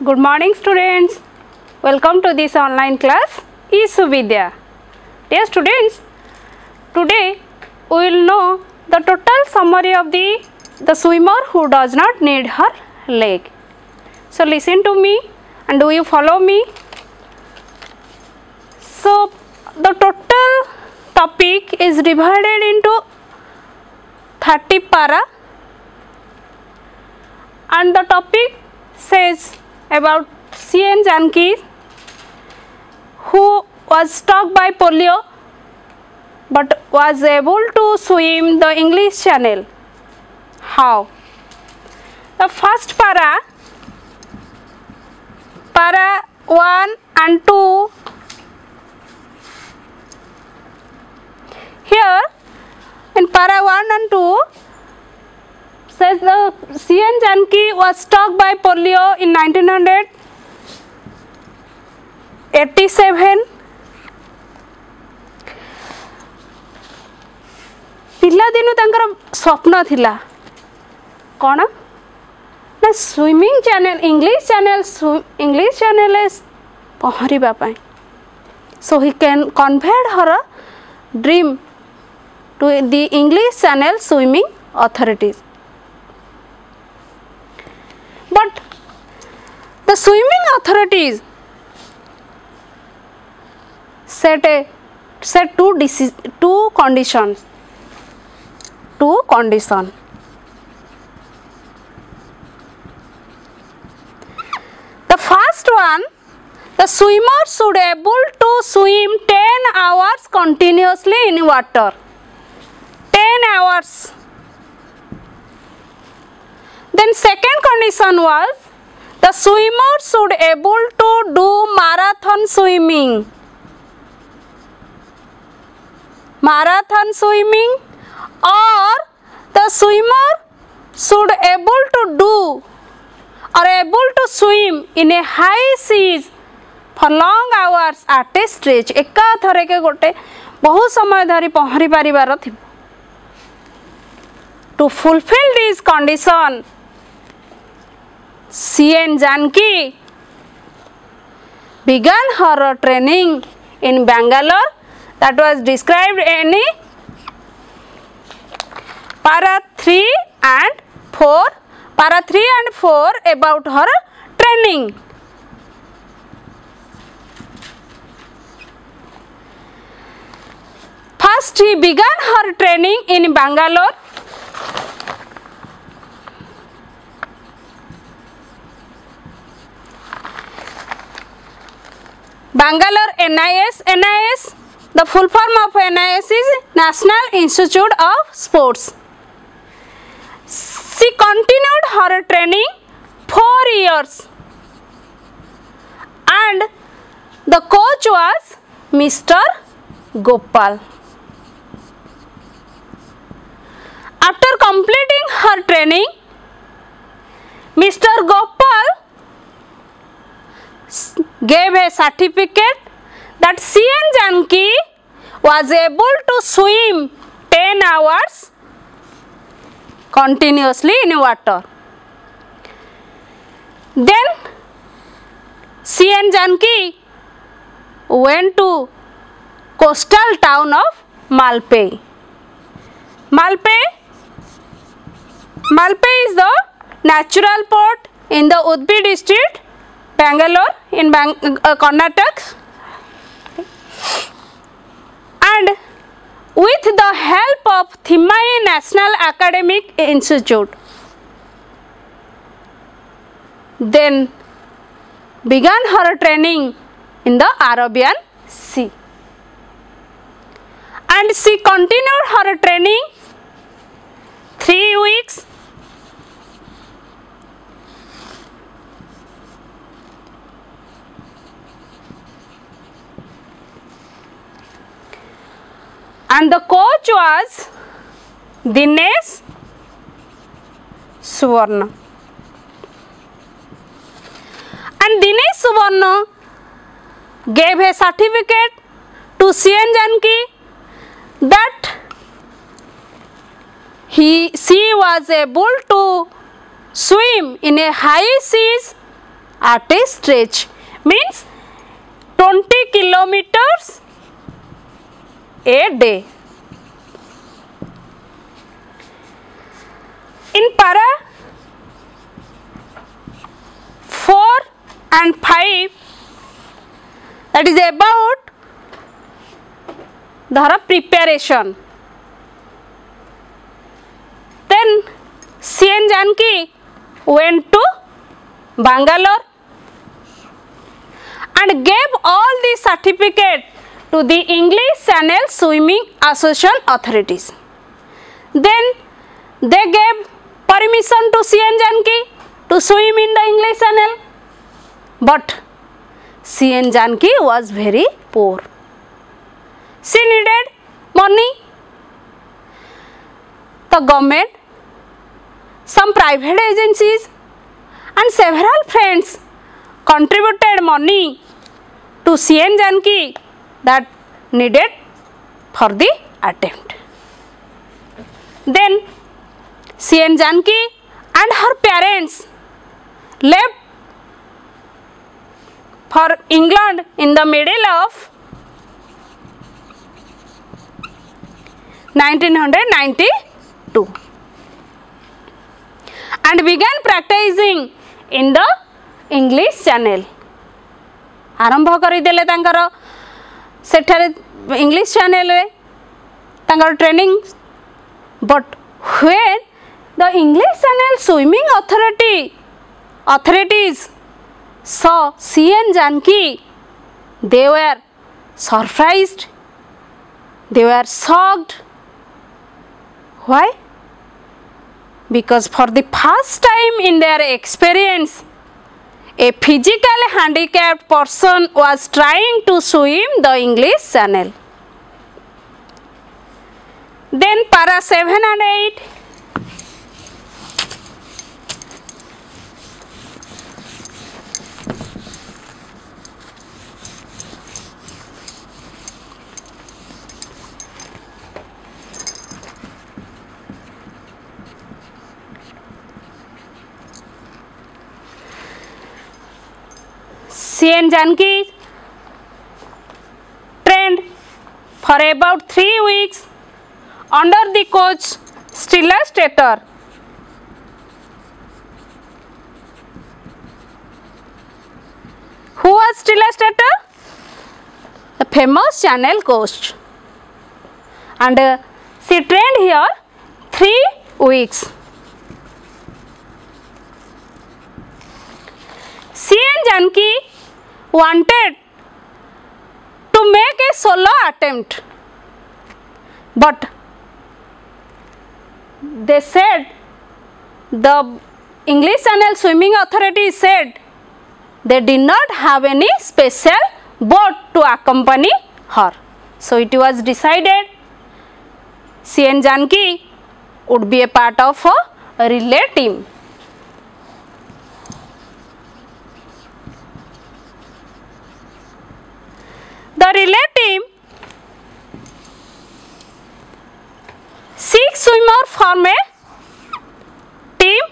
Good morning students. Welcome to this online class eSuvidya. Dear students, today we will know the total summary of the swimmer who does not need her leg. So listen to me and do you follow me? So the total topic is divided into 30 para and the topic says about C.N. Janki, who was struck by polio but was able to swim the English Channel. How? The first para 1 and 2. Here in para 1 and 2 says the C.N. Janki was struck by polio in 1987. पिला दिनु तांकर स्वप्न थिला कौन ना swimming channel English channel पहरिबा पाई. So he can conveyed her dream to the English Channel swimming authorities. But the swimming authorities set two conditions. The first one, the swimmer should able to swim 10 hours continuously in water. 10 hours. Then second condition was the swimmer should able to do marathon swimming. Or the swimmer should able to do or able to swim in a high seas for long hours at a stretch. एका थरे के गोटे बहुत समय धरी पहरी पारिबार थिबो. To fulfill this condition, C.N. Janki began her training in Bangalore, that was described in para 3 and 4 about her training. First he began her training in Bangalore. Bangalore NIS, the full form of NIS is National Institute of Sports. She continued her training 4 years and the coach was Mr. Gopal. After completing her training, Mr. Gopal gave a certificate that C.N. Janki was able to swim 10 hours continuously in water. Then C.N. Janki went to coastal town of Malpe. Malpe is the natural port in the Udbi district, Bangalore in Karnataka, and with the help of Thimai National Academic Institute, then began her training in the Arabian Sea, and she continued her training 3 weeks. And the coach was Dinesh Suvarna. And Dinesh Suvarna gave a certificate to C.N. Janki that she was able to swim in a high seas at a stretch, means 20 kilometers a day. In para 4 and 5, that is about the preparation. Then C.N. Janaki went to Bangalore and gave all the certificate to the English Channel Swimming Association authorities. Then they gave permission to C.N. Janaki to swim in the English Channel, but C.N. Janaki was very poor. She needed money. The government, some private agencies and several friends contributed money to C.N. Janaki that needed for the attempt. Then C.N. Janaki and her parents left for England in the middle of 1992 and began practicing in the English Channel. आरंभ करदेले सेठारे English channel रे तांकर training. But when the English channel swimming authorities saw C.N. Janaki, they were surprised, they were shocked. Why? Because for the first time in their experience, a physically handicapped person was trying to swim the English Channel. Then para 7 and 8. C.N. Janaki trained for about 3 weeks under the coach Stella Stater. Who was Stella Stater? The famous channel coach. And she trained here 3 weeks. C.N. Janaki wanted to make a solo attempt, but they said, the English Channel Swimming Authority said they did not have any special boat to accompany her. So it was decided C.N. Janaki would be a part of a relay team. The relay team, 6 swimmers form a team,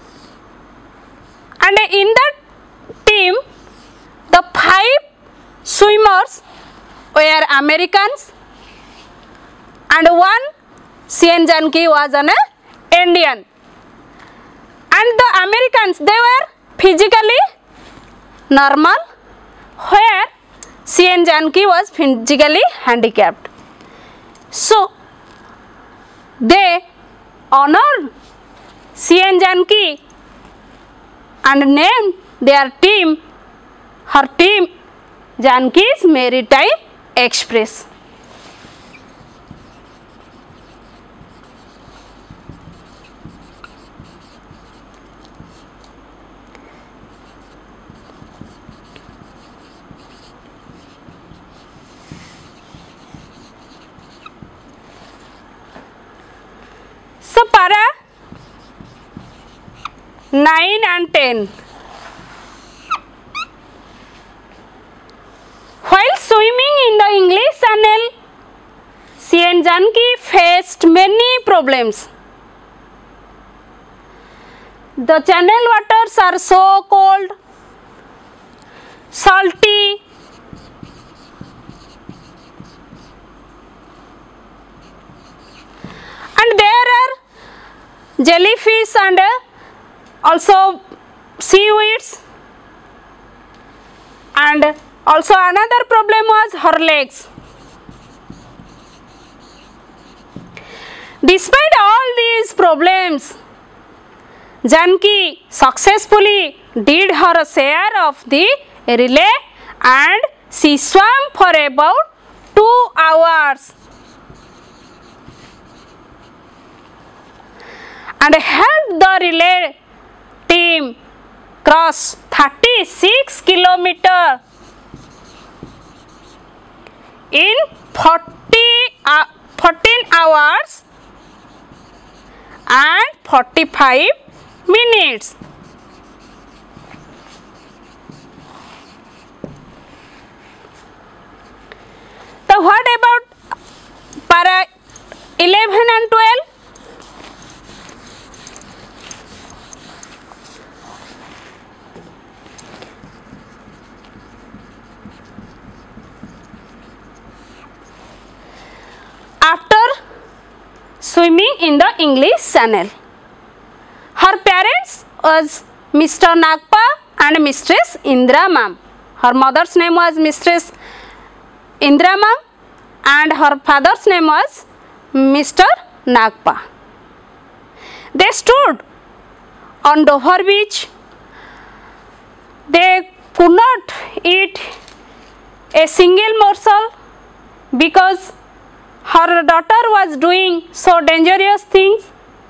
and in that team the 5 swimmers were Americans and 1 C.N. Janaki was an Indian. And the Americans, they were physically normal, where C.N. Janaki was physically handicapped. So they honored C.N. Janaki and named their team, her team, Janaki's Maritime Express. So para 9 and 10. While swimming in the English Channel, C.N. Janaki faced many problems. The channel waters are so cold salty, and there are jellyfish and also seaweeds, and also another problem was her legs. Despite all these problems, Janki successfully did her share of the relay and she swam for about 2 hours and helped the relay team cross 36 kilometers in 14 hours and 45 minutes. So what about para 11 and 12? After swimming in the English Channel, her parents was Mr. Nagpa and Mistress Indra Ma'am. Her mother's name was Mistress Indra Ma'am and her father's name was Mr. Nagpa. They stood on Dover beach. They could not eat a single morsel because her daughter was doing so dangerous things,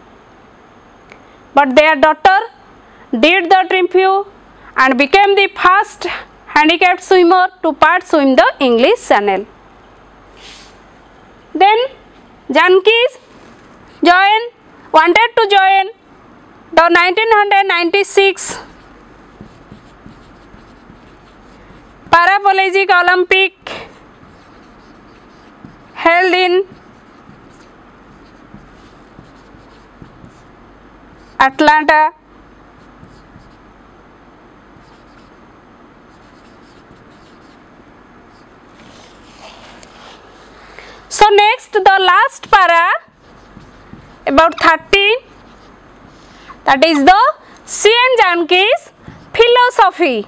but their daughter did the tribute and became the first handicapped swimmer to part swim the English Channel. Then Janki wanted to join the 1996 Paralympic Olympic held in Atlanta. So next, the last para, about 13, that is the C.N. Janki's philosophy.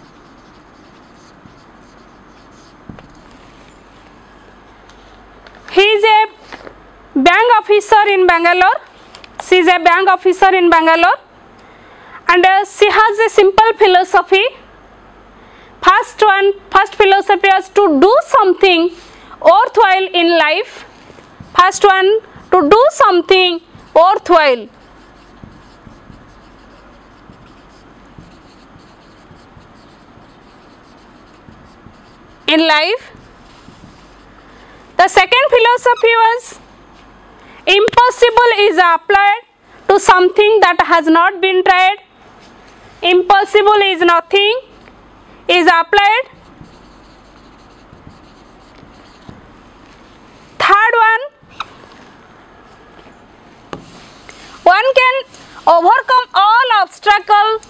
He is a bank officer in Bangalore. She is a bank officer in Bangalore, and she has a simple philosophy. First philosophy is to do something worthwhile in life. First one, to do something worthwhile. In life. The second philosophy was impossible is applied to something that has not been tried. Impossible is nothing is applied. Third one can overcome all obstacles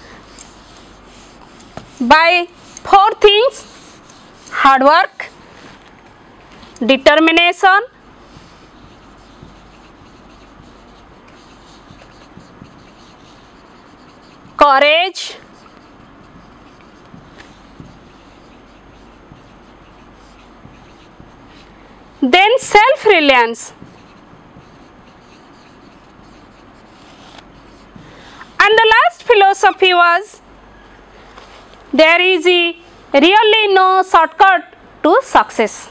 by 4 things: hard work, determination, courage, then self-reliance. And the last philosophy was there is really no shortcut to success.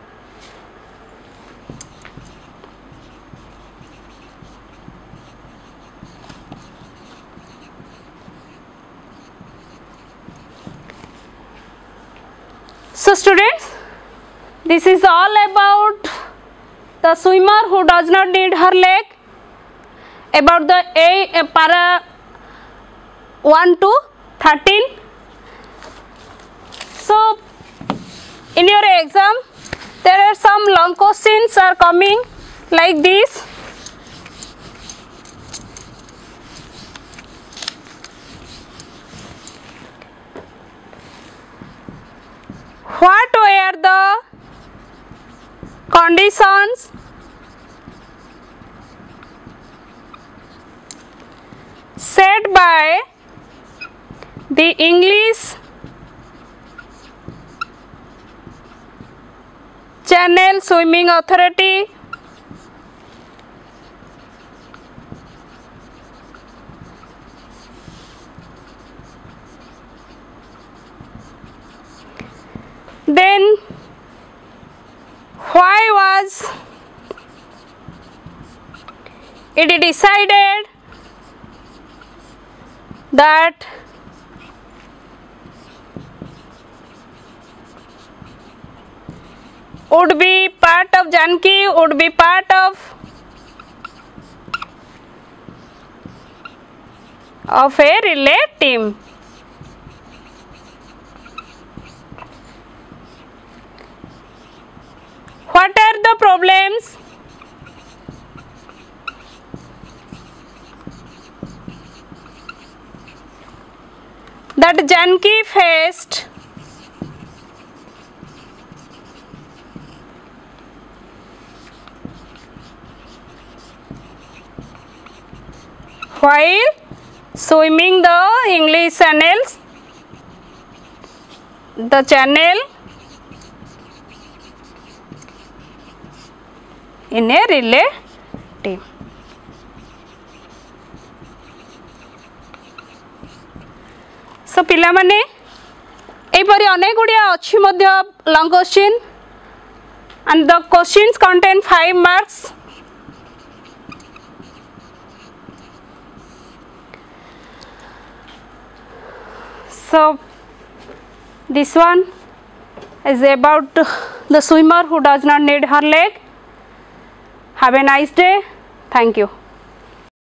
So students, this is all about the swimmer who does not need her leg, about the para 1 to 13. So in your exam there are some long questions are coming like this. What were the conditions set by the English Channel Swimming Authority? Then why was it decided that would be part of Janki, would be part of a relay team? What are the problems that Janki faced while swimming the English channels, the channel in a relay team? So पिला माने एपरि अनेक गुड़िया अच्छी मध्य long question and the questions contain 5 marks. So this one is about the swimmer who does not need her leg. Have a nice day. Thank you.